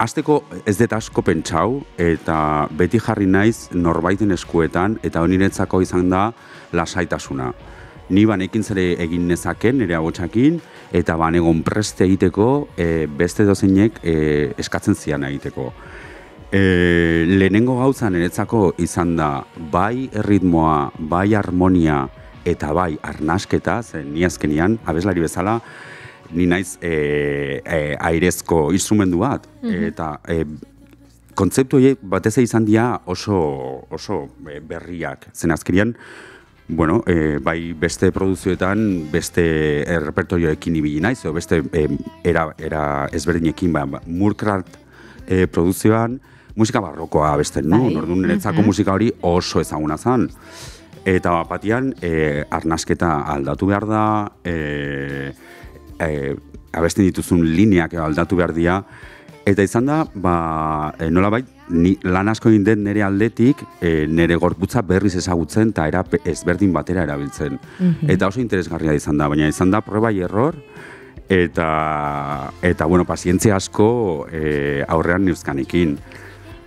Azteko ez dut asko pentsau, eta beti jarri naiz norbaiten eskuetan, eta honiretzako izan da lasaitasuna. Ni banekin zere egin nezaken, nire agotxakin, eta banegon preste egiteko, beste dozeinek eskatzen zian egiteko. Lehenengo gauza niretzako izan da, bai erritmoa, bai harmonia, eta bai arnasketa, zen ni azkenian, abeslari bezala, ni naiz airezko instrumentu bat, eta kontzeptu horiek batez izan dira oso berriak. Zen azkenian, bueno, bai beste produzioetan, beste repertorioekin ibili naiz, edo beste era ezberdinekin, Murkrat produzioan, musika barrokoa abesten nuen, orduan niretzako musika hori oso ezaguna zen. Eta batian, arnasketa aldatu behar da, abesten dituzun lineak aldatu behar dira, eta izan da, nolabait, ni lan asko egin den nire aldetik, nire gorputza berriz ezagutzen eta era ezberdin batera erabiltzen. Eta oso interesgarria izan da, baina izan da proba y error, eta bueno, pazientzia asko aurrean neuzkanekin.